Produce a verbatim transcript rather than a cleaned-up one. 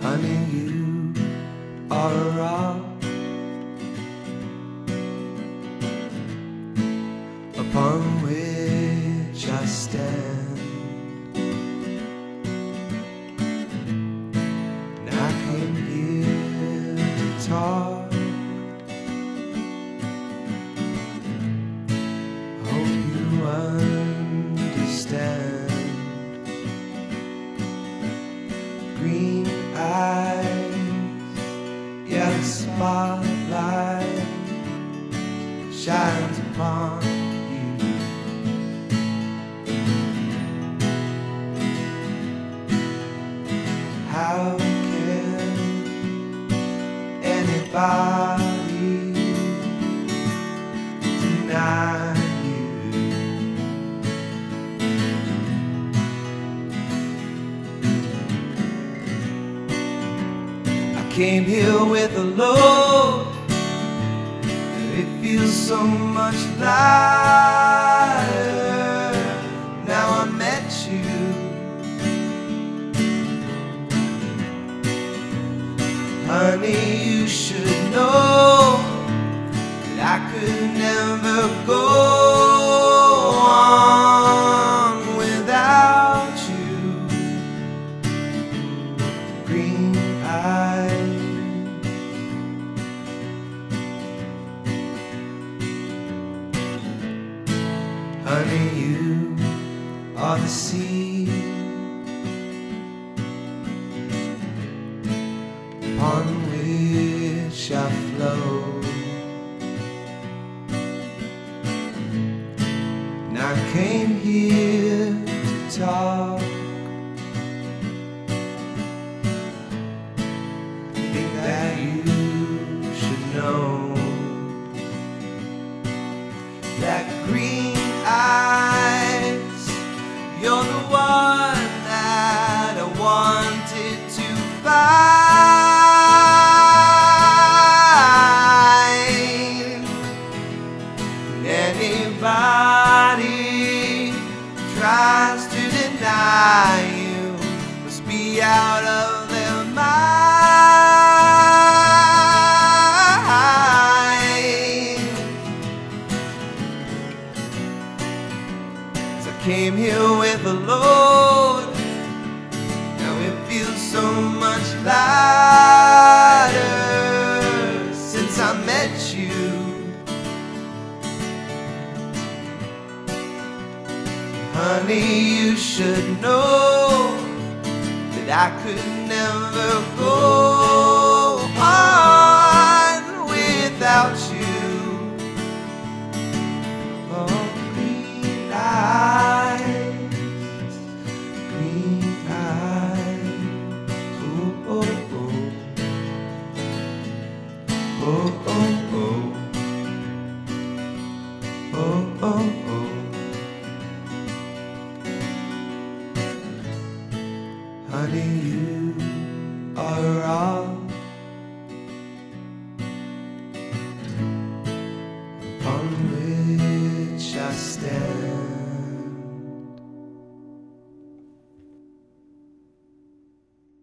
Honey, you are a rock upon which I stand, and I came here to talk. Hope you understand. Green eyes, yeah, the spotlight shines upon you. How can anybody deny you? I came here with a load, it feels so much lighter now I met you. Honey, you should know that I could never go on without you. Green eyes, honey, you are the sea upon which I flow, and I came here to talk. Think that you should know that green eyes, you're the one that I wanted to find. Anybody tries to deny you must be out of their mind. 'Cause I came here with a load, now it feels so much lighter since I met you. Honey, you should know that I could never go on without you. Oh, green eyes, green eyes, oh, oh, oh, oh, oh, oh, oh, oh, oh. Honey, you are a rock upon which I stand.